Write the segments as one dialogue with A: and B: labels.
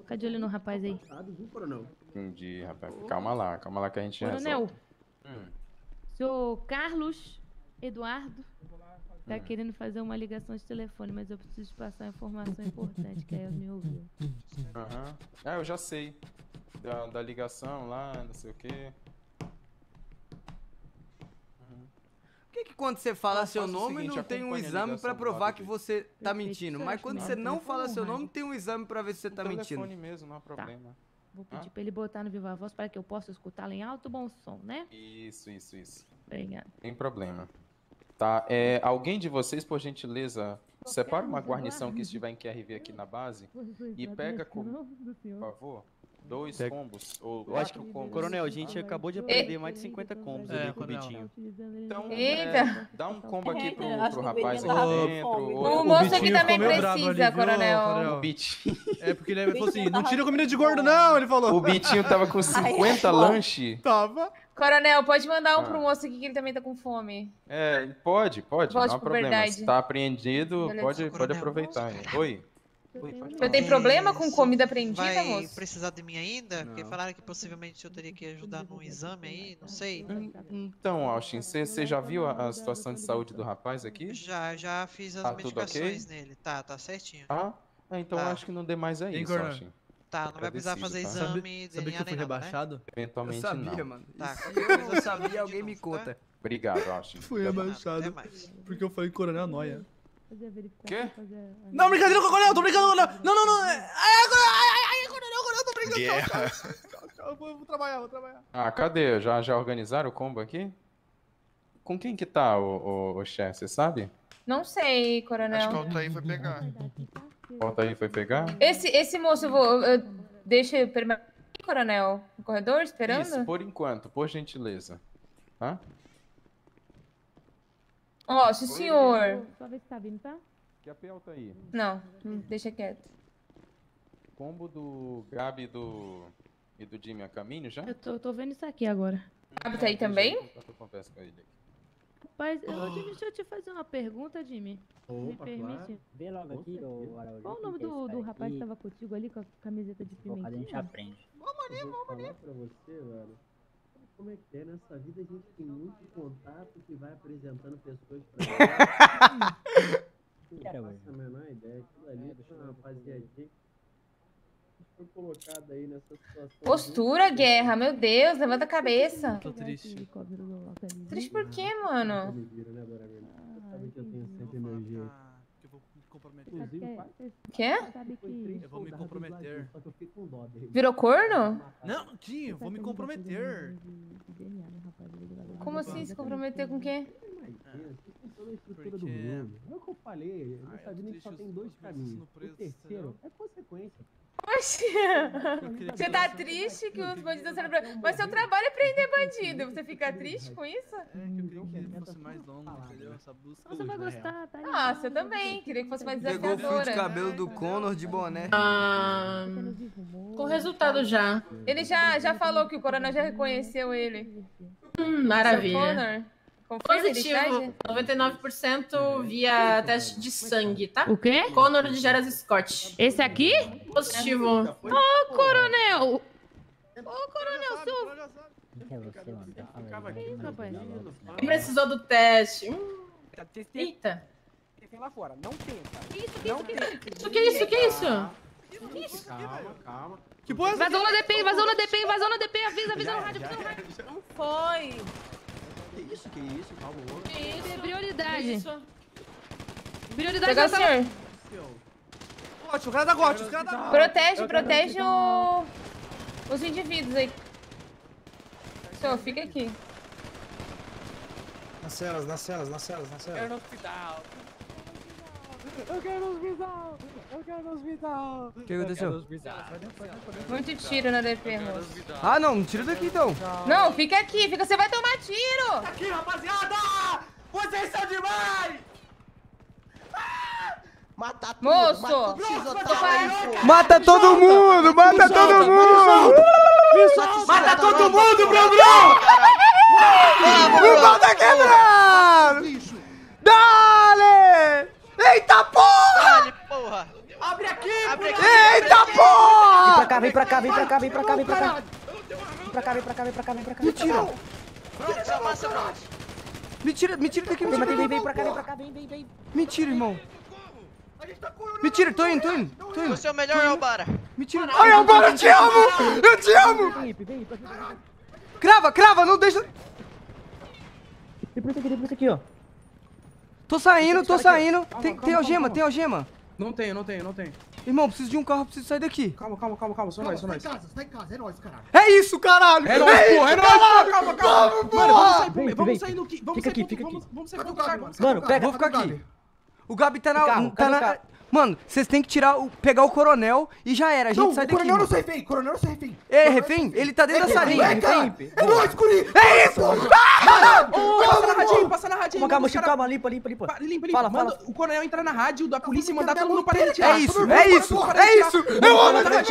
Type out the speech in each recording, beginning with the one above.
A: Fica de olho no rapaz aí.
B: Entendi, rapaz. Calma lá que a gente
A: Coronel,
B: resolve.
A: senhor Carlos Eduardo tá querendo fazer uma ligação de telefone, mas eu preciso passar uma informação importante, que aí eu me ouviu.
B: Aham. Ah, eu já sei. Da ligação lá, não sei o quê.
C: Por que quando você fala seu
B: faz o
C: nome
B: seguinte,
C: não tem um
B: acompanha a
C: exame
B: ligação
C: pra
B: do
C: provar
B: lado
C: que
B: dele.
C: você tá
A: Perfeito,
C: mentindo?
A: isso eu
C: Mas
A: acho
C: quando
A: mesmo.
C: você não
A: Telefone
C: fala
A: ou
C: seu nome,
A: rádio?
C: tem um exame pra ver se você tá mentindo.
B: Telefone mesmo, não há problema.
A: Vou pedir pra ele botar no Viva Voz para que eu possa escutá-lo em alto e bom som, né?
B: Isso.
A: Obrigada.
B: Sem problema. Tá, alguém de vocês, por gentileza, separa uma guarnição que estiver em QRV aqui na base e pega por favor, 2 combos ou 4 combos.
D: Coronel, a gente acabou de aprender mais de 50 combos ali com o Bitinho.
B: Então,
E: Eita.
B: dá um combo aqui pro
F: Acho que o
B: rapaz
F: Bitinho
B: aqui
F: tava com
B: dentro.
F: fome.
E: O moço aqui
G: Bitinho
E: também
G: ficou meio bravo
E: precisa,
G: ali, viu,
E: coronel.
B: O Bitinho,
G: É porque ele falou assim, não tira comida de gordo não, ele falou.
B: o Bitinho tava com 50 lanche.
G: Tava.
E: Coronel, pode mandar um pro moço aqui que ele também tá com fome.
B: Pode, não há
E: por
B: problema.
E: verdade.
B: Se tá apreendido,
E: Beleza.
B: pode
H: Coronel,
B: aproveitar. Oi.
E: Eu tenho problema com comida apreendida,
H: Vai
E: moço?
H: precisar de mim ainda? Porque falaram que possivelmente eu teria que ajudar no exame aí, não sei.
B: Então, Austin, você já viu a situação de saúde do rapaz aqui?
H: Já fiz as
B: Tá tudo
H: medicações
B: ok?
H: nele. Tá certinho.
B: Então
H: Tá.
B: acho que não dê mais a
G: Hein,
B: isso,
G: Coronel?
B: Austin.
H: Tá, não vai precisar fazer
B: Agradecido, tá?
H: exame,
G: Sabia
H: DNA
G: que eu fui
H: nem nada, né?
G: rebaixado?
C: Eu
B: Eventualmente
C: sabia,
B: não.
C: mano.
H: Tá,
C: E se
H: qualquer
C: eu
H: coisa
C: não
H: eu
C: sabia,
H: chamo
C: alguém
H: de
C: me
H: novo, tá?
C: conta.
B: Obrigado, Austin.
G: Fui
H: Até
G: rebaixado
H: mais.
G: porque eu falei Coronel Noia.
B: Quê?
G: Não, brincadeira com o Coronel, tô brincando com o Coronel. Não. Ai, Coronel, tô brincando.
I: Guerra.
G: Tchau. Eu vou trabalhar.
B: Cadê? Já organizaram o combo aqui? Com quem que tá o chefe, você sabe?
E: Não sei,
I: Acho que
E: coronel.
I: o Altair foi pegar.
B: Volta aí, foi pegar?
E: Esse moço, deixa eu permanecer, coronel, no corredor, esperando?
B: Isso, por enquanto, por gentileza. Tá?
E: Ó, se o senhor...
A: Só ver se tá vindo, tá?
B: Que a PL tá aí.
E: Não, deixa quieto.
B: Combo do Gabi e do Jimmy a caminho já?
A: Eu tô vendo isso aqui agora.
E: Gabi tá aí também?
B: Enquanto eu converso com ele aqui.
A: Rapaz, deixa eu te fazer uma pergunta, Jimmy. Me permite?
J: Vê logo aqui, ô Araújo.
A: Qual o nome do rapaz que tava contigo ali com a camiseta de
J: A gente
A: pimentinha?
J: aprende.
K: Vou falar pra você, velho. Como é que é? Nessa vida a gente tem muito contato que vai apresentando pessoas pra gente. Não faço a menor ideia. Aquilo ali foi uma rapaziadinha que foi colocada aí nessa situação.
E: Postura, guerra, meu Deus, levanta a cabeça.
G: Tô triste.
E: Triste por quê, mano?
K: Me vira, né, Dora Menina? Você sabe que eu tenho sempre energia.
G: Que eu vou me comprometer.
K: Inclusive, quase
E: Quê?
K: foi 3
G: Eu vou me
K: soldados
G: comprometer.
K: lá, só que eu fiquei com dó dele.
E: Virou corno?
G: Não, Tinho, vou me comprometer.
E: Como assim se comprometer com quem?
K: Imagina, com toda a estrutura do mundo. É o que eu falei, nessa vida a gente só tem dois caminhos. O terceiro é consequência.
E: Oxi, você tá triste que os bandidos estão sendo presos? Mas seu trabalho é prender bandido. Você fica triste com isso?
G: É que eu queria que fosse mais longo, entendeu? Essa busca.
A: Você vai gostar, tá?
E: Ah, você também. Queria que fosse mais
C: Pegou o fio de
E: desafiadora.
C: cabelo do Connor de boné.
L: Com resultado já.
E: Ele já falou que o coronel já reconheceu ele.
L: Maravilha.
E: Seu Connor, confia
L: Positivo. 99% via teste de sangue, tá?
A: O quê?
L: Connor de Geras Scott.
A: Esse aqui?
L: Positivo.
A: Ô, coronel! Ô, coronel, seu...
J: Que é você, mano?
A: Que isso, rapaz?
L: Quem precisou do teste? Eita.
M: Tem lá fora, não tenta.
L: Que isso?
K: Calma.
G: Que porra é essa?
A: Vazou na DP, vazou na DP, avisa no rádio,
E: Não foi.
K: Que isso? Calma, ô.
L: Que isso?
A: Prioridade.
L: Isso.
E: Pegou o
A: já tá...
E: senhor.
G: Gote, o cara da Gote, os caras da Gote.
E: Protege os indivíduos aí. Senhor, fica aqui.
I: Nas celas.
M: Quero no hospital.
C: O que aconteceu?
E: Muito tiro na DP, moço.
C: Ah, não tira daqui então.
E: Não, fica aqui, você vai tomar tiro.
M: Aqui, rapaziada! Vocês são demais!
F: Mata tudo,
E: Moço!
F: mata tudo,
C: Mata todo mundo! Mata todo mundo!
M: Mata todo mundo, Brandão!
C: O pau tá quebrando! Dale! Eita porra!
H: porra!
M: Abre aqui,
C: Eita porra!
J: Vem pra cá, vem pra cá, vem pra cá, vem pra cá, vem pra cá. Vem pra cá, vem pra cá, vem pra cá, vem pra cá.
C: Mentira!
H: Pronto, passa, pronto.
C: Mentira daqui,
J: Vem
C: mentira.
J: pra cá, vem pra cá, vem.
C: Mentira, irmão. Mentira, tô indo.
H: Você é o melhor, Albara.
C: Mentira. Ai, Albara, eu te amo! Eu te amo! Crava, não deixa...
J: Vem por isso aqui, ó.
C: Tô saindo. Tem algema?
G: Não tenho.
C: Irmão, preciso de um carro, preciso sair daqui.
G: Calma, só nós.
M: Tá em casa, é nóis, caralho.
C: É isso, caralho!
G: É nóis, porra, é nóis, calma.
C: Vamos,
G: Mano,
C: porra!
G: vamos sair no que.
J: Fica aqui.
G: Vamos sair pro carro.
J: Mano, pega.
C: Vou ficar aqui. O Gabi tá na...
J: Carro, cadê o carro?
C: Mano, vocês tem que pegar o coronel e já era, a gente sai daqui.
M: Coronel não sai refém,
C: É, refém? Ele tá dentro da salinha.
M: É nóis, guri!
C: É isso!
G: Passa na rádio aí.
J: Calma, limpa.
G: Limpa.
J: Fala.
G: Manda o coronel entrar na rádio da polícia e mandar todo mundo para retirar.
C: É isso! Eu amo essa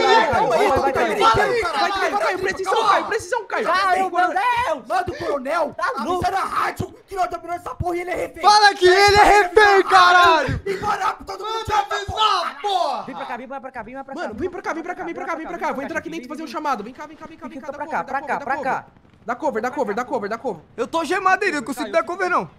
G: Vai, precisão, Caio.
M: Caio, meu Deus! Manda o coronel avisar na rádio que nós dominamos essa porra e ele é refém.
C: Fala que ele é refém, caralho!
M: E parar pra todo mundo
C: porra!
J: Vem pra cá.
G: Mano, vem pra cá. Vou entrar aqui dentro e fazer um chamado. Vem cá.
J: Pra cá.
G: Dá cover.
C: Eu tô gemado ainda, não consigo dar cover não.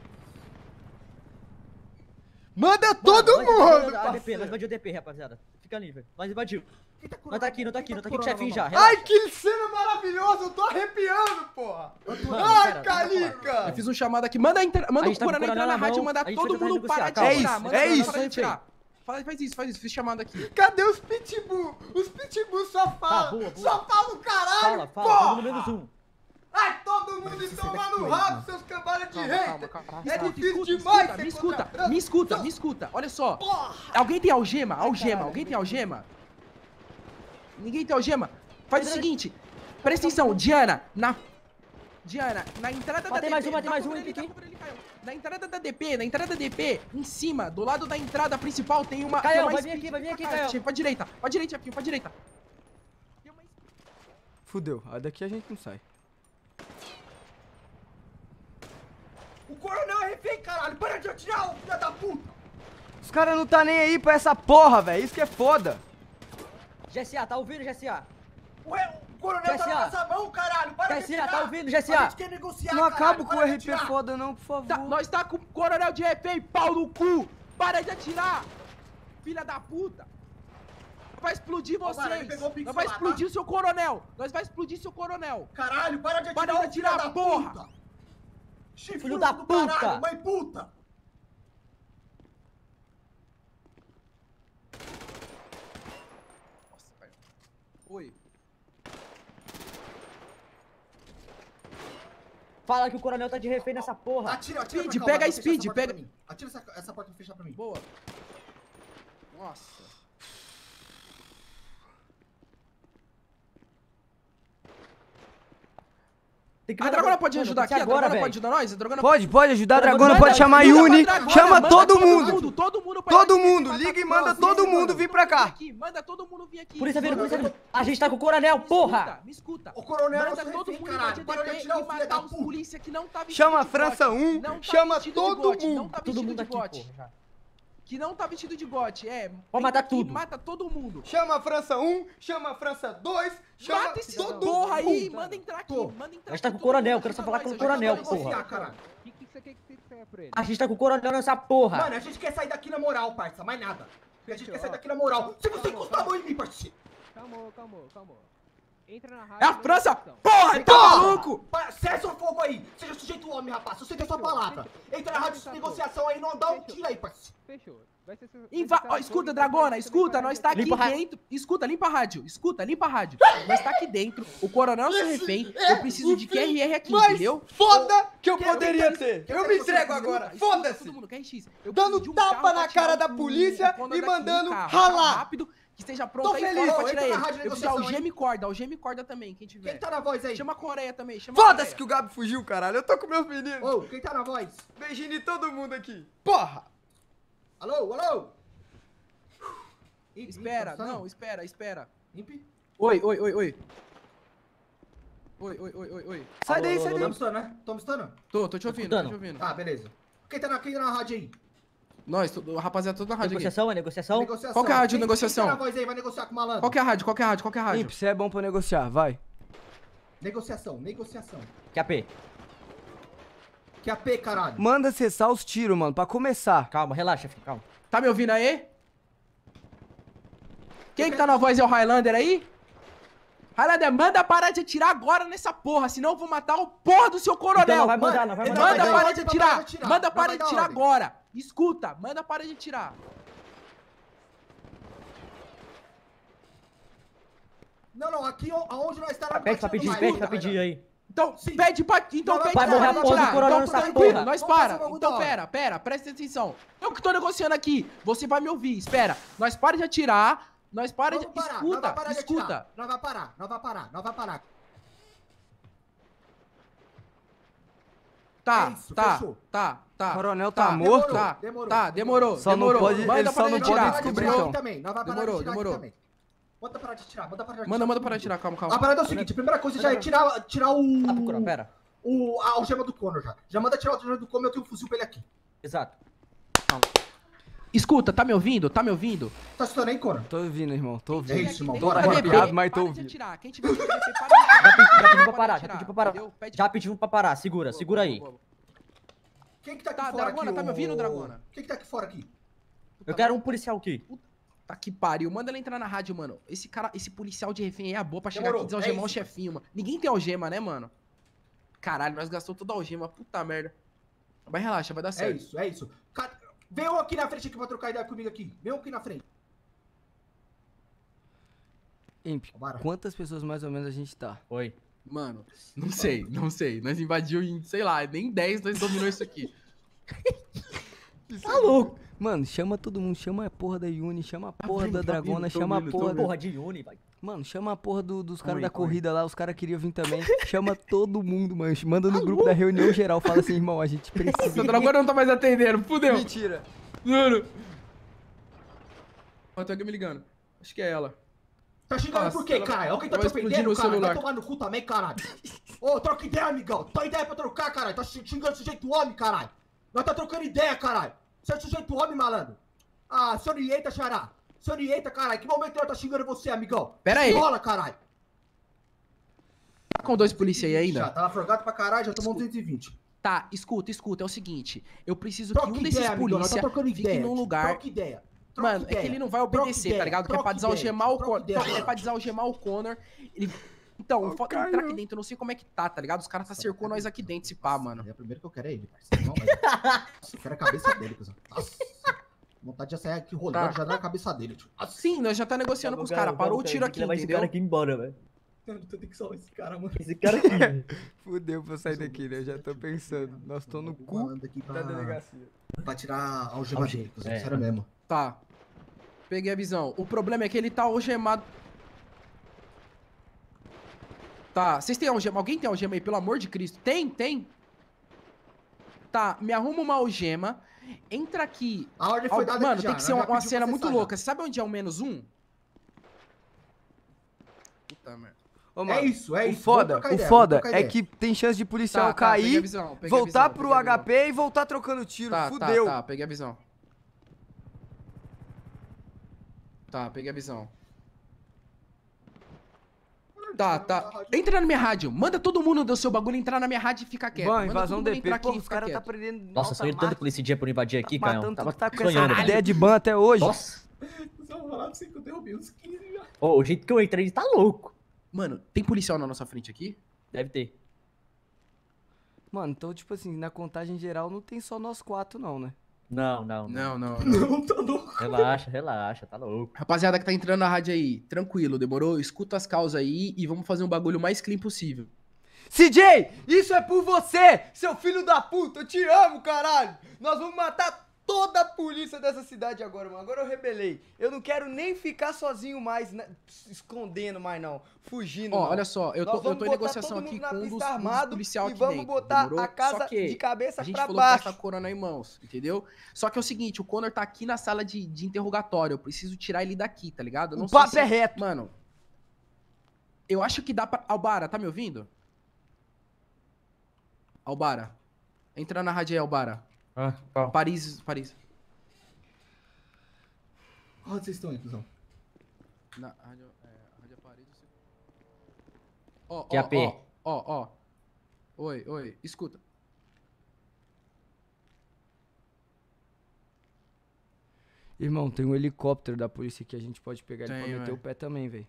C: Manda todo mundo!
J: Nós invadiu o DP, rapaziada. Fica livre. Nós invadiu. Não tá aqui com o chefinho já.
C: Ai, que cena maravilhosa! Eu tô arrepiando, porra! Ai, Calica!
G: Eu fiz um chamado aqui. Manda o coronel entrar na rádio e mandar todo mundo parar de atirar.
C: É isso.
G: Faz isso. Fiz chamado aqui.
C: Cadê os pitbull? Os pitbull só falam. Só falam caralho,
J: Fala, todo mundo menos um.
C: Ai, todo mundo estão lá no rabo, seus cambadas de rei! É difícil
G: Escuta,
C: demais!
G: me escuta. Olha só. Alguém tem algema? Alguém tem algema? Ninguém tem algema? Faz o seguinte. Presta atenção, Diana, na entrada da DP...
J: Tem mais um aqui.
G: Na entrada da DP, em cima, do lado da entrada principal, tem uma...
J: Caio,
G: vai
J: vir aqui, Caio.
G: Pra direita, Fio, pra direita.
C: Fudeu, daqui a gente não sai.
M: O coronel é refém, caralho! Para de atirar, filho da puta!
C: Os caras não tá nem aí pra essa porra, velho. Isso que é foda.
J: GSA, tá ouvindo, GSA?
M: Ué, o coronel tá na nossa mão, caralho! Para de atirar!
J: Tá ouvindo, GSA?
M: A gente quer negociar,
C: Não acabo
M: caralho,
C: com o
M: para de
C: RP
M: atirar.
C: foda não, por favor.
G: Nós tá com o coronel de refém, pau no cu! Para de atirar! Filha da puta! Vai explodir vocês! Nós vai explodir o seu coronel!
M: Caralho, para de atirar,
G: Para de atirar,
M: filho da
G: porra!
M: puta! Chifrudo
J: Filho da
M: do
J: puta!
M: Caralho, mãe puta!
G: Oi.
J: Fala que o coronel tá de refém nessa porra.
M: Atira
G: Speed,
M: pra cá,
G: pega
M: vai,
G: a Speed,
M: fecha essa porta
G: pega-
M: pra mim. Atira essa porta e fecha pra mim.
G: Boa. Nossa. A Dragona pode ajudar aqui? A Dragona pode ajudar nós? A Dragona
C: Pode ajudar, a Dragona
J: Dragona
C: pode chamar a
G: Liga pra
C: Yuni,
G: Dragona,
C: chama
G: manda
C: todo mundo.
G: Todo mundo pra
C: Todo
G: cá,
C: mundo,
G: matar
C: liga e
G: todo
C: manda
G: mundo.
C: todo mundo vir pra cá.
G: Manda todo mundo vir aqui.
J: Polícia vindo. A gente tá com o coronel, porra!
G: Me escuta.
M: O coronel é
G: Manda
M: nosso
G: todo
M: refém,
G: mundo
M: caralho.
G: invadir
M: Para de
G: DP
M: atirar
G: e
M: o filho
G: matar
M: da
G: os
M: puta.
G: polícia que não tá vestido
C: Chama a
G: de
C: França
G: gote.
C: 1,
G: Não tá
C: chama
G: vestido de
C: todo
G: gote,
C: mundo.
G: Não tá
J: Todo
G: vestido
J: mundo
G: de
J: aqui,
G: gote.
J: porra.
G: Que não tá vestido de gote,
J: Pode
G: vem
J: matar
G: aqui,
J: tudo.
G: Mata todo mundo.
C: Chama a França 1, chama a França 2, chama
G: Mata esse
C: todo
G: porra aí,
C: mundo.
G: manda entrar aqui, manda entrar
J: A gente tá
G: aqui,
J: com o coronel,
G: todo
J: quero só
G: mundo,
J: falar com o
G: ajuda nós,
J: coronel,
G: ajuda
J: porra.
G: nós.
M: Caralho.
J: A gente tá com o coronel nessa porra.
M: Mano, a gente quer sair daqui na moral, parça, mais nada. A gente quer sair daqui na moral. Se você encostar a mão em mim, parceiro.
F: Calma. Entra na rádio.
G: É a França! Porra, tá maluco?
M: Cessa o fogo aí. Seja sujeito homem, rapaz. Eu sei da sua palavra. Entra na rádio de negociação aí, não dá um tiro aí, parceiro.
F: Fechou.
G: Ó, escuta, Dragona, escuta, nós tá aqui
J: Limpa a rádio.
G: dentro. Escuta, limpa a rádio. Nós tá aqui dentro, o coronel é seu refém, eu preciso de QRR aqui,
C: Mas
G: entendeu?
C: foda que eu
M: Que-
C: poderia
M: que-
C: ter.
M: que-
C: Eu
M: que-
C: me
M: que-
C: entrego
M: que-
C: agora,
G: Escuta,
C: foda-se.
G: todo mundo, QRX. Eu
C: Dando
G: preciso de um
C: tapa
G: carro pra
C: na
G: tirar
C: cara da
G: o
C: polícia
G: comando
C: e
G: daqui,
C: mandando
G: um carro
C: ralar.
G: rápido, que esteja pronto aí
C: feliz.
G: fora pra
M: Entra
G: tirar
M: na
G: ele.
M: rádio de
G: Eu preciso de
M: negociação,
G: algema e corda também, quem tiver.
M: Quem tá na voz aí?
G: Chama a Coreia também, chama
C: Foda-se
G: a
C: que
G: Coreia.
C: o Gabi fugiu, caralho. Eu tô com meus meninos.
M: Ô, quem tá na voz?
C: Beijinho de todo mundo aqui. Porra!
M: Alô?
G: Espera, não, espera.
M: Impe?
G: Oi.
C: Sai daí, sai
M: Tô me
C: daí.
M: estando, né? Tô me estando?
G: Tô te ouvindo,
J: escutando.
G: tô te ouvindo.
M: Tá, beleza. Quem tá na rádio aí?
G: Nós, rapaziada, toda na rádio
J: Negociação, é negociação?
G: Qual que é a rádio de negociação?
M: Quem tá na voz aí, vai negociar com o malandro.
G: Qual que é a rádio? Qual que é a rádio? Qual que é a rádio?
I: Imp, você é bom pra negociar, vai.
M: Negociação.
J: QAP.
M: QAP, caralho.
I: Manda cessar os tiros, mano, pra começar.
J: Calma, relaxa, filho, calma.
G: Tá me ouvindo aí? Quem que tá na voz é o Highlander aí? Highlander, manda parar de atirar agora nessa porra, senão eu vou matar o porra do seu coronel.
J: Então não vai mandar, não vai mandar.
G: Manda parar de atirar. Manda parar de atirar agora. Escuta, manda parar de atirar.
M: Não, aqui aonde nós estamos...
J: Pede pra pedir aí.
G: Então, pede pra... Então pede
J: vai morrer a porra do coronel
G: então,
J: nessa
G: tranquilo,
J: porra.
G: nós para. Então pera, presta atenção. Eu que tô negociando aqui, você vai me ouvir, espera. Nós para de atirar, nós para de... Escuta.
M: Não vai parar.
G: Tá.
I: O coronel tá morto?
G: Demorou.
I: Só não pode,
G: manda
I: ele só não pode descobrir, então.
G: Demorou.
M: Manda parar de tirar,
G: Manda parar de tirar, calma.
M: A parada é o seguinte, a primeira coisa já é tirar o...
J: Pera.
M: A algema do Conor já. Já manda tirar a algema do Conor, eu tenho um fuzil pra ele aqui.
J: Exato.
G: Calma. Escuta, tá me ouvindo?
M: Tá escutando aí, Conor?
I: Tô ouvindo, irmão, tô ouvindo.
M: É isso, irmão.
I: Tô arrepiado, mas tô ouvindo.
G: Quem tiver que
J: Já pediu pra parar. Já pedimos pra parar, segura aí.
M: Quem que tá aqui fora
G: Dragona,
M: aqui?
G: tá me ouvindo, Dragona?
M: Quem que tá aqui fora aqui?
J: Eu quero um policial aqui.
G: Tá que pariu. Manda ele entrar na rádio, mano. Esse policial de refém aí é boa pra chegar aqui e desalgemar o chefinho, mano. Ninguém tem algema, né, mano? Caralho, nós gastamos toda a algema. Puta merda. Mas relaxa, vai dar certo.
M: É isso. Vem um aqui na frente aqui pra trocar ideia comigo aqui. Vem um aqui na frente.
I: Imp, quantas pessoas mais ou menos a gente tá?
J: Oi.
G: Mano, não sei. Nós invadiu em, sei lá, nem 10 nós dominou isso aqui.
J: Tá louco.
I: Mano, chama todo mundo, chama a porra da Yuni, chama a porra da Dragona, chama a porra
J: Porra de Yuni, vai.
I: Mano, chama a porra dos caras da corrida lá, os caras queriam vir também. Chama todo mundo, mano. Manda no grupo da reunião geral, fala assim, irmão, a gente precisa.
G: A Dragona não tá mais atendendo, fudeu.
I: Mentira.
G: Juro. Ó, tem alguém me ligando. Acho que é ela.
M: Tá xingando por quê, caralho? Alguém tá te ofendendo, caralho? Vai tomar no cu também, caralho. Ô, troca ideia, amigão. Tá ideia pra trocar, caralho. Tá xingando sujeito homem, caralho. Nós tá trocando ideia, caralho. Você é sujeito homem, malandro. Ah, se orienta, xará. Se orienta, caralho. Que momento ela tá xingando você, amigão?
G: Pera aí.
M: Rola, caralho.
G: Tá com 2 polícia aí ainda?
M: Já, tava afogado pra caralho, já tomou 220.
G: Tá, escuta. É o seguinte. Eu preciso que um desses polícia fique num lugar...
M: Troca ideia.
G: Mano, é que ele não vai obedecer, tá ligado? Que é pra desalgemar o Conor. É pra desalgemar o Conor. Então, o foda é entrar aqui dentro. Eu não sei como é que tá ligado? Os caras tá cercando nós aqui dentro, se pá, mano.
M: É o primeiro que eu quero é ele, parceiro. Não, mas... eu quero a cabeça dele, cuzão. Nossa. Vontade de sair aqui rolando, já dá na cabeça dele, tio.
G: Sim, nós já tá negociando com os caras. Parou o tiro aqui, entendeu?
J: Esse cara aqui embora, velho.
M: Eu tenho que salvar esse cara, mano.
J: Esse cara aqui.
I: Fudeu pra eu sair daqui, né? Eu já tô pensando. Nós tô no cu da delegacia.
M: Pra tirar a algema dele, cuzão. Sério mesmo.
G: Tá. Peguei a visão. O problema é que ele tá algemado. Tá, vocês têm algema? Alguém tem algema aí, pelo amor de Cristo? Tem? Tá, me arruma uma algema. Entra aqui.
M: A ordem foi dada.
G: Mano,
M: aqui
G: tem
M: já,
G: que ser
M: já
G: uma
M: pediu
G: cena
M: pra
G: muito
M: cessar,
G: louca. Você sabe onde é o -1? Puta merda.
I: Ô, mano,
M: é isso.
I: O foda é que tem chance de policial cair, voltar pro HP e voltar trocando tiro. Fudeu.
G: Tá, peguei a visão. Tá, peguei a visão. Tá. Entra na minha rádio. Manda todo mundo do seu bagulho entrar na minha rádio e ficar quieto.
I: Mano, invasão DP. Pô, os caras tá prendendo...
J: Nossa, sonhei tanto com esse dia por invadir aqui, Caio.
I: Tava com essa ideia de ban até hoje.
J: Nossa.
M: Só vou falar pra você que eu derrubei uns 15 já.
J: Ô, o jeito que eu entrei, ele tá louco.
G: Mano, tem policial na nossa frente aqui?
J: Deve ter.
I: Mano, então, tipo assim, na contagem geral não tem só nós 4, não, né?
J: Não.
M: Não, tá louco.
J: Relaxa, tá louco.
G: Rapaziada que tá entrando na rádio aí, tranquilo, demorou? Escuta as causas aí e vamos fazer um bagulho mais clean possível.
I: CJ, isso é por você, seu filho da puta, eu te amo, caralho. Nós vamos matar toda a polícia dessa cidade agora, mano. Agora eu rebelei. Eu não quero nem ficar sozinho mais, né? Escondendo mais não, fugindo.
G: Ó, olha só, eu tô em negociação aqui com um dos policial aqui
I: dentro,
G: botar
I: demorou?
G: a casa
I: de cabeça
G: a gente
I: pra
G: falou
I: baixo.
G: passar a corona em mãos, entendeu? Só que é o seguinte, o Conor tá aqui na sala de interrogatório, eu preciso tirar ele daqui, tá ligado? Eu não
I: O
G: sei
I: papo é reto.
G: Mano, eu acho que dá pra... Albara, tá me ouvindo? Albara. Entra na rádio aí, Albara.
J: Calma.
G: Paris.
M: Onde vocês estão aí, cuzão?
G: Na rádio Aparelho. Ó,
J: Que AP?
G: ó. Oi, escuta.
N: Irmão, tem um helicóptero da polícia que a gente pode pegar ele
G: Tem,
N: pra meter
G: velho.
N: o pé também, velho.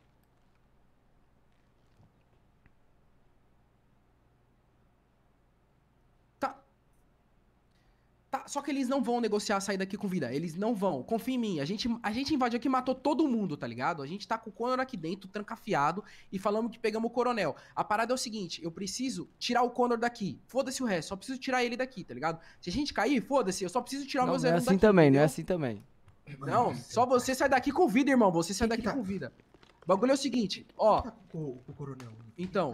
G: Tá, só que eles não vão negociar sair daqui com vida. Eles não vão. Confia em mim. A gente invadiu aqui e matou todo mundo, tá ligado? A gente tá com o Conor aqui dentro, trancafiado, e falamos que pegamos o coronel. A parada é o seguinte, eu preciso tirar o Conor daqui. Foda-se o resto, só preciso tirar ele daqui, tá ligado? Se a gente cair, foda-se, eu só preciso tirar o meu
N: Não,
G: zero
N: não é assim
G: daqui.
N: também,
G: entendeu?
N: não é assim também.
G: Não, só você sai daqui com vida, irmão. Você sai daqui com vida. O bagulho é o seguinte, ó.
M: O coronel.
G: Então.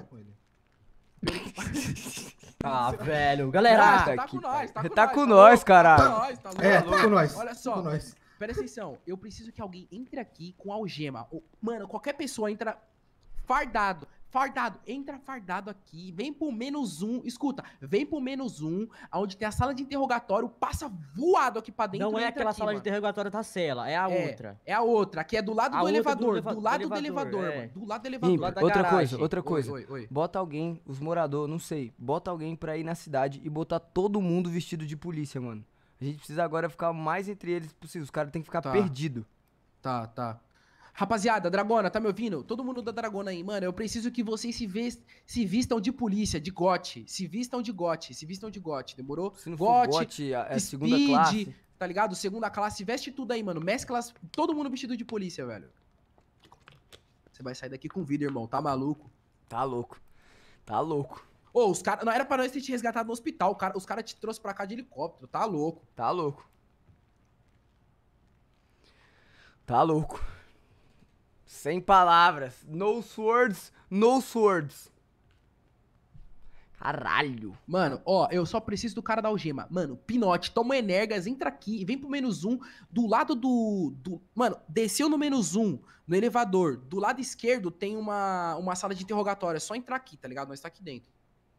J: Ah, velho. Galera.
G: Tá com nós,
N: Tá com nós, caralho.
G: Tá com nós, tá
M: É,
G: louco.
M: tá com nós.
G: Olha
M: tá
G: só,
M: com nós.
G: presta atenção. Eu preciso que alguém entre aqui com algema. Mano, qualquer pessoa entra fardado. Entra fardado aqui, vem pro -1, escuta, vem pro -1, onde tem a sala de interrogatório, passa voado aqui pra dentro.
J: Não é
G: entra
J: aquela
G: aqui,
J: sala de
G: mano.
J: interrogatório da cela, é a outra.
G: É a outra, que é do lado
J: A
G: do
J: outra
G: elevador,
J: do
G: do lado do
J: elevador,
G: elevador,
J: é.
G: mano, do lado do elevador.
N: Imp,
J: da
N: outra
J: garagem.
N: coisa.
G: Oi.
N: Bota alguém, os moradores, não sei, bota alguém pra ir na cidade e botar todo mundo vestido de polícia, mano. A gente precisa agora ficar mais entre eles possível, os caras têm que ficar perdidos.
G: Tá. Rapaziada, Dragona, tá me ouvindo? Todo mundo da Dragona aí, mano, eu preciso que vocês se vistam de polícia, de gote. Se vistam de gote, demorou?
N: Se não for gote, é segunda classe.
G: Tá ligado? Segunda classe, veste tudo aí, mano. Mescla todo mundo vestido de polícia, velho. Você vai sair daqui com vida, irmão, tá maluco?
N: Tá louco.
G: Ô, os caras, não era pra nós ter te resgatado no hospital, os caras te trouxeram pra cá de helicóptero, tá louco.
N: Sem palavras. No swords. Caralho.
G: Mano, ó, eu só preciso do cara da algema. Mano, Pinote, toma Energas, entra aqui e vem pro -1. Do lado Mano, desceu no -1, no elevador. Do lado esquerdo tem uma sala de interrogatório. É só entrar aqui, tá ligado? Nós tá aqui dentro.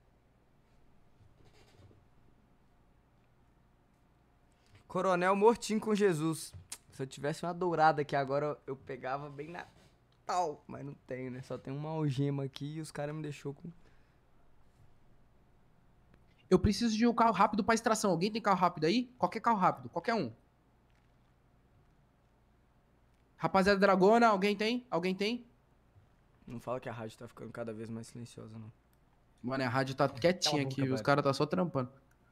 N: Coronel mortinho com Jesus. Se eu tivesse uma dourada aqui agora, eu pegava bem na tal. Mas não tenho, né? Só tem uma algema aqui e os caras me deixou com...
G: Eu preciso de um carro rápido pra extração. Alguém tem carro rápido aí? Qualquer carro rápido, qualquer um. Rapaziada Dragona, alguém tem?
N: Não fala que a rádio tá ficando cada vez mais silenciosa, não.
G: Mano, a rádio tá quietinha aqui, os caras tá só trampando.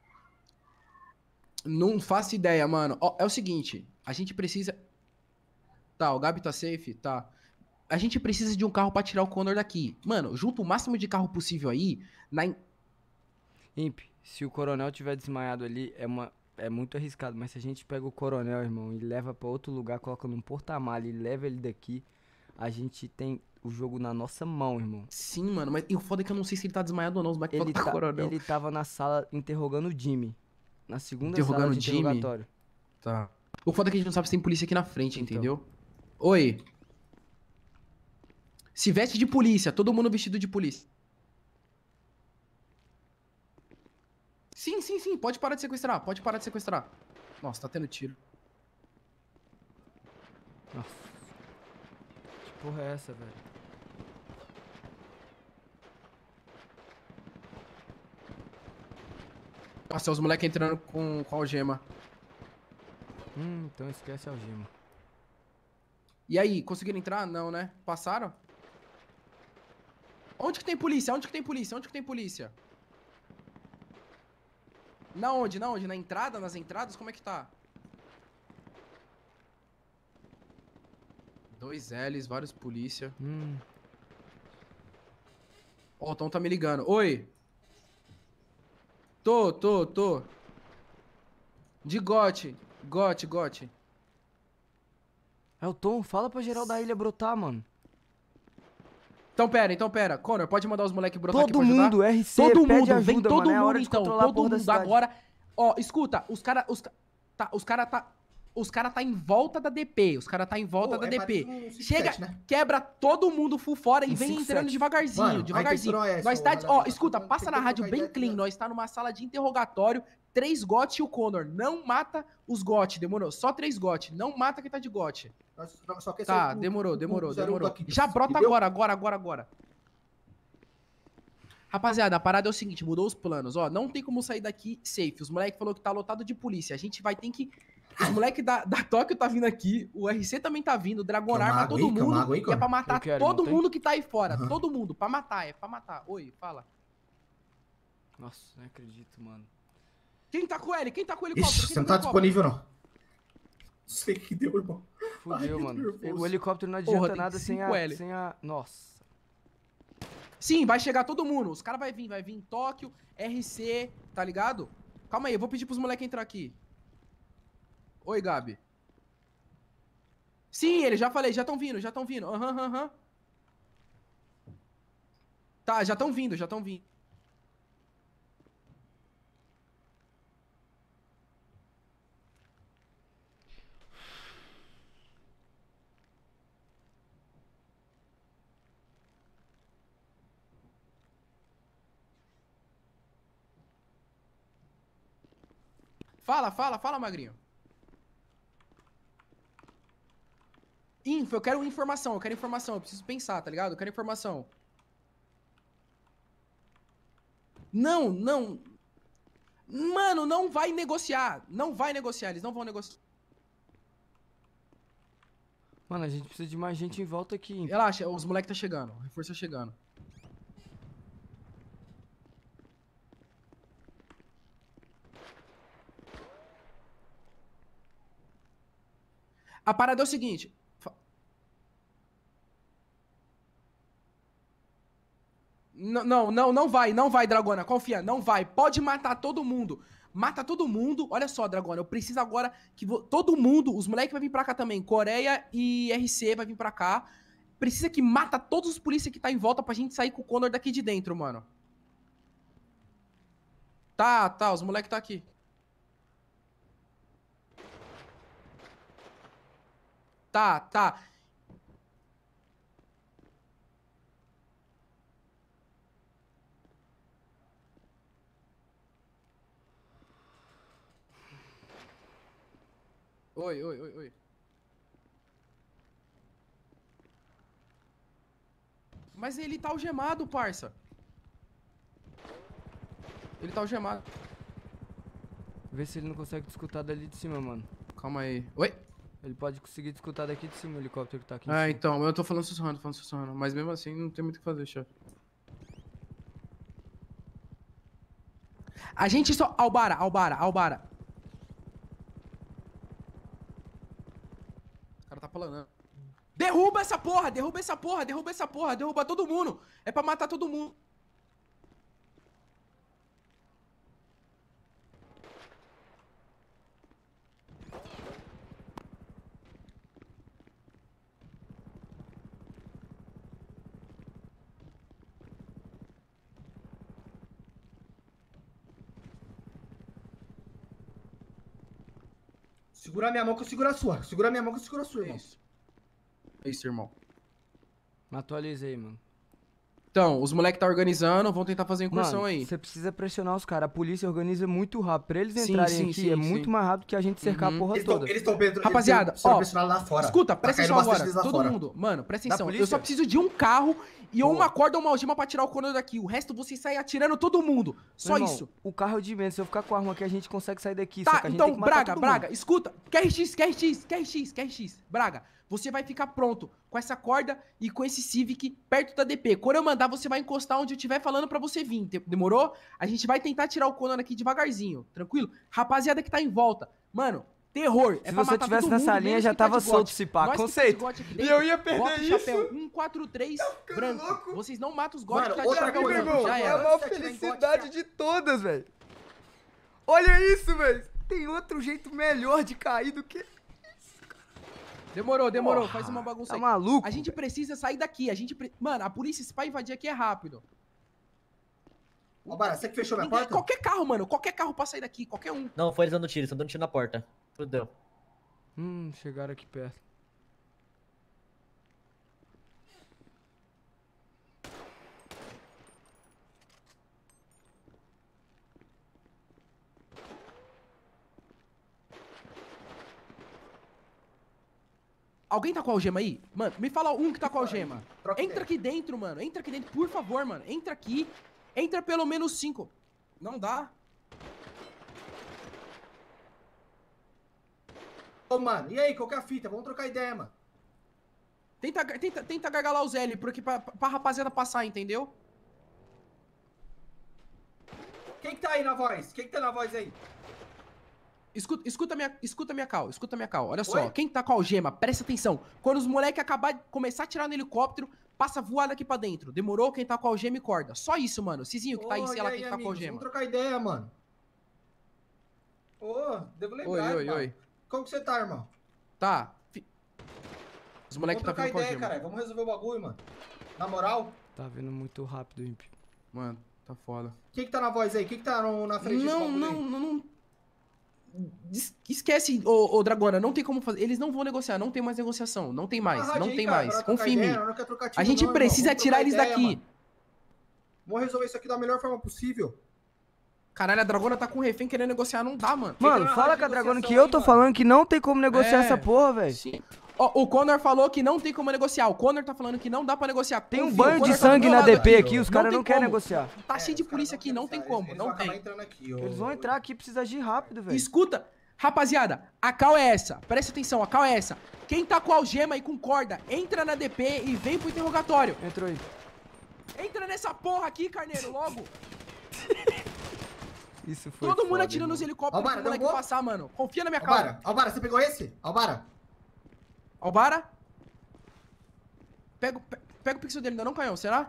G: Não faço ideia, mano. Ó, é o seguinte, a gente precisa... Tá, o Gabi tá safe? Tá. A gente precisa de um carro pra tirar o Conor daqui. Mano, junta o máximo de carro possível aí,
N: Imp, se o coronel tiver desmaiado ali, é muito arriscado. Mas se a gente pega o coronel, irmão, e leva pra outro lugar, coloca num porta-malha e leva ele daqui, a gente tem o jogo na nossa mão, irmão.
G: Sim, mano, mas o foda é que eu não sei se ele tá desmaiado ou não. Os moleques falam que tá coronel.
N: Ele tava na sala interrogando o Jimmy. Na segunda
G: Interrogando
N: sala de
G: o Jimmy?
N: interrogatório.
G: Tá. O foda é que a gente não sabe se tem polícia aqui na frente, entendeu? Oi. Se veste de polícia, todo mundo vestido de polícia. Sim, pode parar de sequestrar, Nossa, tá tendo tiro.
N: Nossa. Que porra é essa, velho?
G: Nossa, os moleques entrando com algema.
N: Então esquece a algema.
G: E aí, conseguiram entrar? Não, né? Passaram? Onde que tem polícia? Na onde? Na entrada? Nas entradas? Como é que tá? 2 L's, vários polícia. Ó, o Tom tá me ligando. Oi. Tô. De gote.
N: É o Tom, fala pra geral da ilha brotar, mano.
G: Então pera. Conor, pode mandar os moleques brotar aqui pra
N: ajudar?
G: Todo mundo,
N: RC,
G: todo
N: pede
G: mundo,
N: ajuda,
G: vem todo
N: mano, é
G: mundo
N: hora de
G: então.
N: controlar a
G: Todo
N: porra da
G: mundo
N: cidade.
G: agora. Ó, escuta, os cara tá em volta da DP. Chega,
M: né?
G: quebra todo mundo full fora e
N: Um
G: vem
N: 5-7.
G: entrando devagarzinho.
M: Mano, a intenção é essa,
G: Nós tá,
M: ô,
G: ó,
M: Gabriel,
G: escuta,
M: tem
G: passa
M: que
G: na rádio
M: trocar
G: bem
M: ideia
G: clean.
M: aqui,
G: Nós tá numa sala de interrogatório. 3 GOT e o Conor. Não mata os GOT, demorou? Só 3 GOT. Não mata quem tá de GOT. Tá, demorou. Já brota agora. Rapaziada, a parada é o seguinte, mudou os planos, ó. Não tem como sair daqui safe. Os moleques falou que tá lotado de polícia. A gente vai ter que... Os moleques da Tóquio tá vindo aqui, o RC também tá vindo, o Dragonar tá todo mundo. E é pra matar todo mundo que tá aí fora. Todo mundo, pra matar, é pra matar. Oi, fala.
N: Nossa, não acredito, mano.
G: Quem tá com ele? Quem tá com o helicóptero?
M: Ixi, você não tá disponível, não. Não sei o que deu, irmão.
N: Fudeu, mano. O helicóptero não adianta nada sem a... Nossa.
G: Sim, vai chegar todo mundo. Os caras vai vir Tóquio, RC, tá ligado? Calma aí, eu vou pedir pros moleques entrar aqui. Oi, Gabi. Sim, eles, já falei, já estão vindo. Aham. Tá, já estão vindo. Fala, magrinho. Eu quero informação, eu preciso pensar, tá ligado? Eu quero informação. Não. Mano, não vai negociar, eles não vão negociar.
N: Mano, a gente precisa de mais gente em volta aqui.
G: Relaxa, os moleques tá chegando, o reforço tá chegando. A parada é o seguinte... Não vai, Dragona, confia, não vai. Pode matar todo mundo. Mata todo mundo. Olha só, Dragona, eu preciso agora que todo mundo, os moleques vai vir pra cá também. Coreia e RC vai vir pra cá. Precisa que mata todos os polícias que tá em volta pra gente sair com o Conor daqui de dentro, mano. Tá, os moleques tá aqui. Tá. Oi. Mas ele tá algemado, parça. Ele tá algemado.
N: Vê se ele não consegue te escutar dali de cima, mano.
G: Calma aí. Oi?
N: Ele pode conseguir te escutar daqui de cima, o helicóptero que tá aqui em cima.
G: Então, eu tô falando sussurrando. Mas mesmo assim, não tem muito o que fazer, chefe. A gente só... Albara. O cara tá falando. Derruba essa porra. Derruba todo mundo. É pra matar todo mundo.
M: Segura a minha mão que eu seguro a sua. Irmão.
G: É isso, irmão.
N: Atualiza aí, mano.
G: Então, os moleques tá organizando, vão tentar fazer incursão aí.
N: Você precisa pressionar os caras. A polícia organiza muito rápido. Pra eles entrarem aqui, muito mais rápido que a gente cercar a porra toda.
M: Eles estão
G: Rapaziada, ó,
M: lá fora.
G: Escuta, presta atenção agora, todo mundo. Mano, presta atenção. Eu só preciso de um carro e ou uma corda ou uma algema pra tirar o Conor daqui. O resto vocês saem atirando todo mundo. Só
N: irmão,
G: isso.
N: O carro é de menos. Se eu ficar com a arma aqui, a gente consegue sair daqui.
G: Tá,
N: só que a gente
G: então,
N: tem que matar
G: Braga, escuta. QRX. Braga, você vai ficar pronto com essa corda e com esse Civic perto da DP. Quando eu mandar, você vai encostar onde eu estiver falando pra você vir. Demorou? A gente vai tentar tirar o Conor aqui devagarzinho, tranquilo? Rapaziada que tá em volta. Mano, terror.
N: Se você tivesse nessa linha, já tava solto esse pá. Conceito.
I: E eu ia perder isso.
G: Chapéu 143 branco. Louco. Vocês não matam os gods que tá de
I: outra
G: chapéu
I: coisa,
G: branco.
I: irmão. É a maior felicidade de todas, velho. Olha isso, velho. Tem outro jeito melhor de cair do que...
G: Demorou. Porra, faz uma bagunça aí.
N: Tá maluco?
G: A gente precisa sair daqui. Mano, a polícia, se pra invadir aqui é rápido.
M: Ó, Bara, você que fechou minha porta?
G: Qualquer carro, mano. Qualquer carro pra sair daqui. Qualquer um.
J: Não, foi eles dando tiro. Estão dando tiro na porta. Fudeu.
N: Chegaram aqui perto.
G: Alguém tá com a algema aí? Mano, me fala um que tá com a algema. Entra aqui dentro, mano. Entra aqui dentro, por favor, mano. Entra aqui. Entra pelo menos 5. Não dá.
M: Ô, mano, e aí, qual que é a fita? Vamos trocar ideia, mano.
G: Tenta gargalar os L, porque pra rapaziada passar, entendeu?
M: Quem que tá aí na voz? Quem que tá na voz aí?
G: Escuta minha cal. Olha só, oi? Quem tá com a algema, presta atenção. Quando os moleques começar a tirar no helicóptero, passa voada aqui pra dentro. Demorou? Quem tá com a algema e corda. Só isso, mano. Cizinho que tá aí, sei lá, quem tá com a algema.
M: Vamos trocar ideia, mano. Ô, devo lembrar,
G: Oi.
M: Como que você tá, irmão?
G: Tá. Os moleques tá vindo com a algema.
M: Cara. Vamos resolver o bagulho, mano. Na moral?
N: Tá vindo muito rápido, Imp.
G: Mano, tá foda.
M: Quem que tá na voz aí? Quem que tá na frente desse bagulho aí?
G: Não. Esquece, ô Dragona, não tem como fazer. Eles não vão negociar, não tem mais negociação. Não tem mais, não tem mais. Confia em mim. A gente precisa tirar eles daqui.
M: Vamos resolver isso aqui da melhor forma possível.
G: Caralho, a Dragona tá com refém querendo negociar, não dá, mano.
N: Mano, fala com a Dragona que eu tô falando que não tem como negociar essa porra, velho.
G: Sim. Ó, o Connor falou que não tem como negociar. O Connor tá falando que não dá pra negociar.
N: Tem um banho de sangue na DP aqui, os caras não querem negociar.
G: Tá cheio de polícia aqui, não tem como, não tem.
N: Eles vão entrar aqui, precisa agir rápido, velho.
G: Escuta, rapaziada, a cal é essa. Presta atenção, a cal é essa. Quem tá com algema e com corda, entra na DP e vem pro interrogatório.
N: Entrou aí.
G: Entra nessa porra aqui, carneiro, logo.
N: Isso foi
G: todo mundo atirando nos helicópteros pro moleque passar, mano. Confia na minha cara.
M: Albara, você pegou esse? Albara?
G: Pega o pixel dele, ainda não, canhão, será?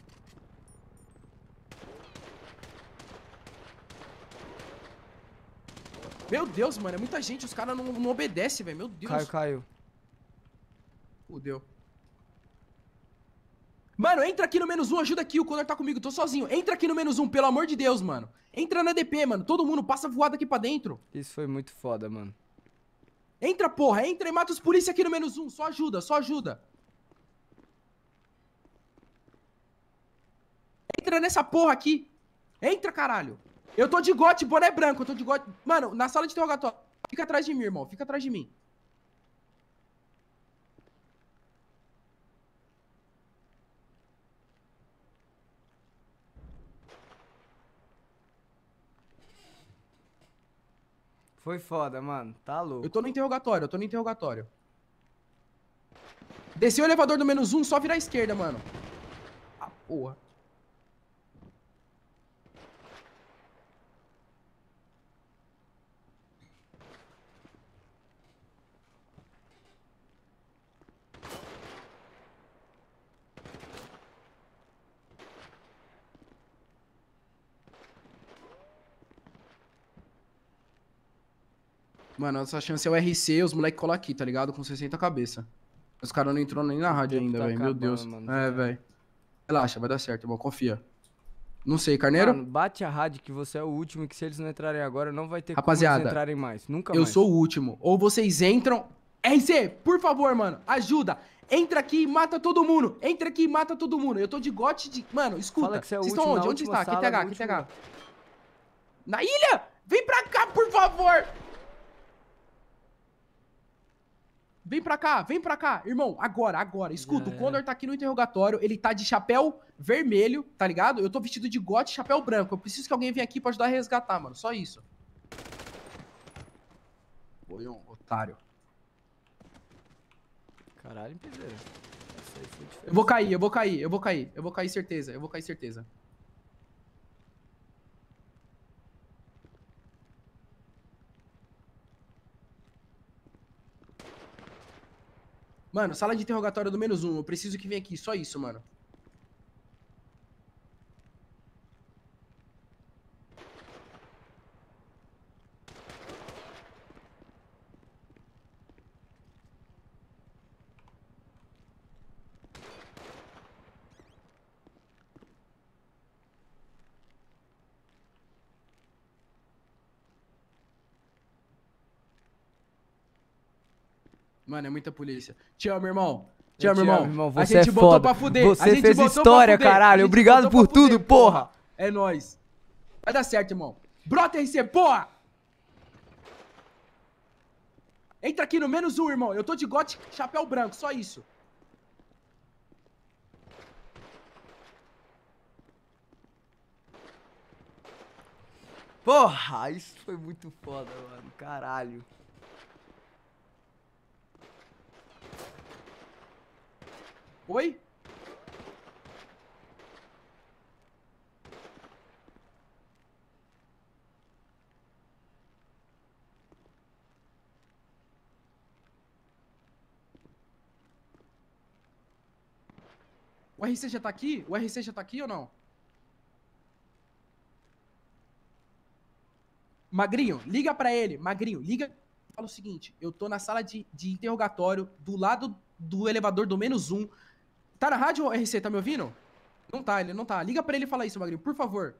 G: Meu Deus, mano, é muita gente, os caras não obedecem, velho, meu Deus.
N: Caiu.
G: Fudeu. Mano, entra aqui no -1, ajuda aqui, o Connor tá comigo, tô sozinho. Entra aqui no -1, pelo amor de Deus, mano. Entra na DP, mano, todo mundo passa voado aqui pra dentro.
N: Isso foi muito foda, mano.
G: Entra, porra, entra e mata os polícia aqui no -1, só ajuda. Entra nessa porra aqui. Entra, caralho. Eu tô de gote, boné branco, eu tô de gote. Mano, na sala de interrogatório. Fica atrás de mim, irmão, fica atrás de mim.
N: Foi foda, mano. Tá louco.
G: Eu tô no interrogatório. Desceu o elevador do -1, só virar à esquerda, mano. Ah, porra. Mano, essa chance é o RC, os moleques colam aqui, tá ligado? Com 60 cabeça. Os caras não entrou nem na rádio ainda, velho. Meu Deus. Mano, velho. Relaxa, vai dar certo, irmão. Confia. Não sei, Carneiro?
N: Mano, bate a rádio que você é o último, que se eles não entrarem agora, não vai ter
G: rapaziada,
N: como eles entrarem mais. Nunca mais.
G: Eu sou o último. Ou vocês entram... RC, por favor, mano, ajuda. Entra aqui e mata todo mundo. Eu tô de gote de... Mano, escuta.
N: Vocês
G: estão onde? Onde está? QTH. Na ilha? Vem pra cá, por favor. Vem pra cá. Irmão, agora. Escuta, o Connor tá aqui no interrogatório, ele tá de chapéu vermelho, tá ligado? Eu tô vestido de gote e chapéu branco. Eu preciso que alguém venha aqui pra ajudar a resgatar, mano. Só isso. Foi um otário.
N: Caralho, piseira.
G: Eu vou cair, certeza. Mano, sala de interrogatório do -1. Eu preciso que venha aqui. Só isso, mano. Mano, é muita polícia. Te amo, irmão. Te amo, irmão.
N: Você é foda.
G: Pra fuder.
N: Você fez história, caralho. Obrigado por tudo, porra.
G: É nóis. Vai dar certo, irmão. Brota, RC, porra! Entra aqui no -1, irmão. Eu tô de gote, chapéu branco, só isso.
N: Porra, isso foi muito foda, mano. Caralho.
G: Oi? O RC já tá aqui? O RC já tá aqui ou não? Magrinho, liga pra ele. Magrinho, liga. Fala o seguinte, eu tô na sala de interrogatório, do lado do elevador do -1. Tá na rádio, RC? Tá me ouvindo? Não tá, ele não tá. Liga pra ele e fala isso, Magrinho, por favor.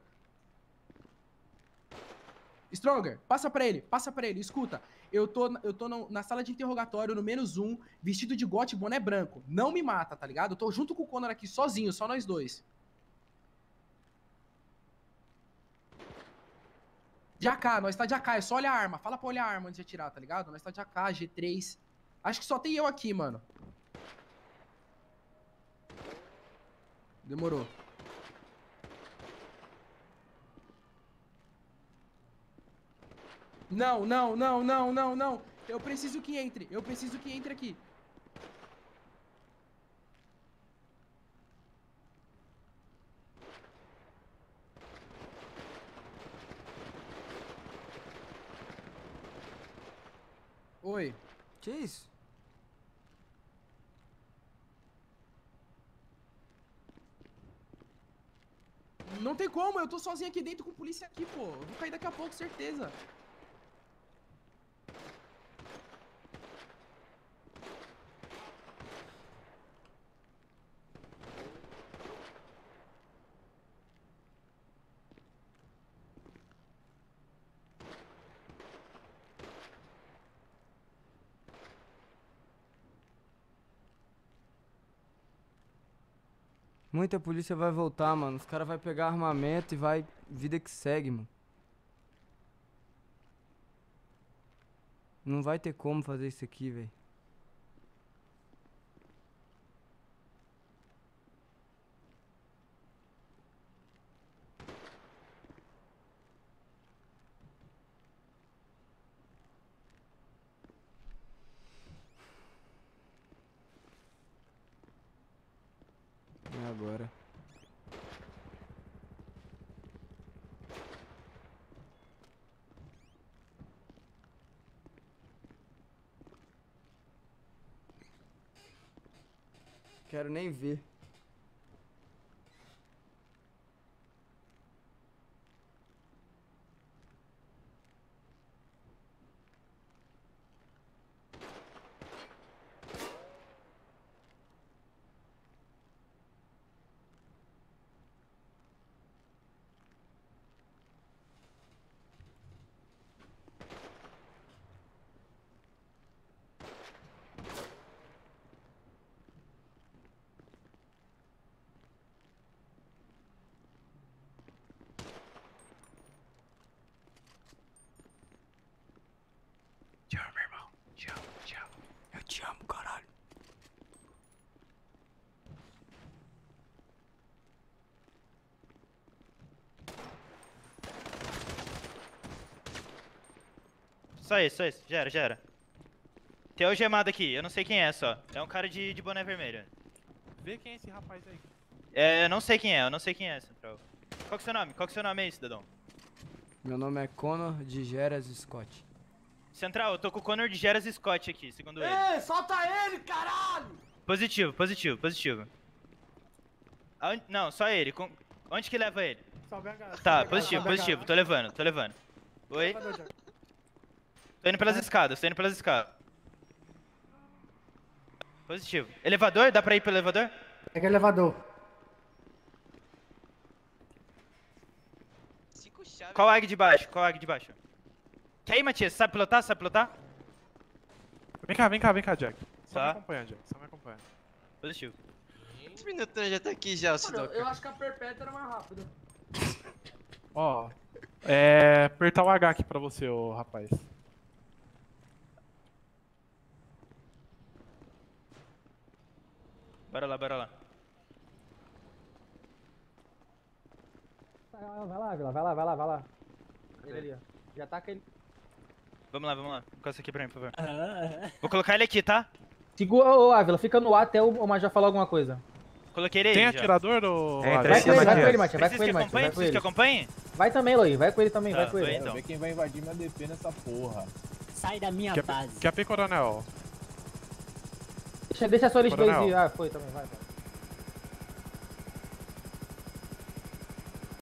G: Stronger, passa pra ele, escuta. Eu tô na sala de interrogatório, no -1, vestido de gote e boné branco. Não me mata, tá ligado? Eu tô junto com o Connor aqui, sozinho, só nós dois. De AK, nós tá de AK, é só olhar a arma. Fala pra olhar a arma antes de atirar, tá ligado? Nós tá de AK, G3. Acho que só tem eu aqui, mano. Demorou. Não. Eu preciso que entre aqui. Oi.
N: Que isso?
G: Não tem como, eu tô sozinho aqui dentro com polícia aqui, pô. Eu vou cair daqui a pouco, certeza.
N: Muita polícia vai voltar, mano. Os caras vão pegar armamento e vai... Vida que segue, mano. Não vai ter como fazer isso aqui, velho. É agora. Quero nem ver. Te amo, irmão. Te amo. Eu te amo, caralho.
O: Só isso. Já era. Tem algemado aqui, eu não sei quem é só. É um cara de boné vermelho.
P: Vê quem é esse rapaz aí.
O: Eu não sei quem é, Central. Qual que é o seu nome aí, cidadão?
N: Meu nome é Connor de Geras Scott.
O: Central, eu tô com o Connor de Geras Scott aqui, segundo ele.
M: Ei, solta ele, caralho!
O: Positivo. Não, só ele. Onde que leva ele? Tá, positivo. Tô levando. Oi? Tô indo pelas escadas. Positivo. Elevador? Dá pra ir pelo elevador?
C: Pega o elevador.
O: Qual a águia de baixo? Quer ir, Matias? Sabe pilotar?
P: Vem cá, Jack. Só me acompanha, Jack.
O: Positivo.
H: 20 minutos já tá aqui já, o Sidoca.
G: Eu acho que a perpétua era mais rápida.
P: Ó, apertar o H aqui pra você, ô rapaz.
O: Bora lá, bora lá.
F: Vai lá, Vila, vai lá, vai lá, vai lá. Ele ali, ó. Já taca ele.
O: Vamos lá. Encosta aqui pra mim, por favor. Vou colocar ele aqui, tá?
F: Segura, ô Ávila, fica no ar até o Major falar alguma coisa.
O: Coloquei ele aí.
P: Tem
O: já.
P: atirador ou...
F: Vai com ele, Matias. Vai com ele, Matias.
O: Precisa que acompanhe?
F: Vai também, Loi. Vai com ele também,
O: Tá,
F: vai com ele.
O: então.
Q: Ver quem vai invadir minha DP nessa porra.
K: Sai da minha base.
P: QAP, coronel.
F: Deixa a sua lista
P: Coronel.
F: aí. Ah, foi também, vai.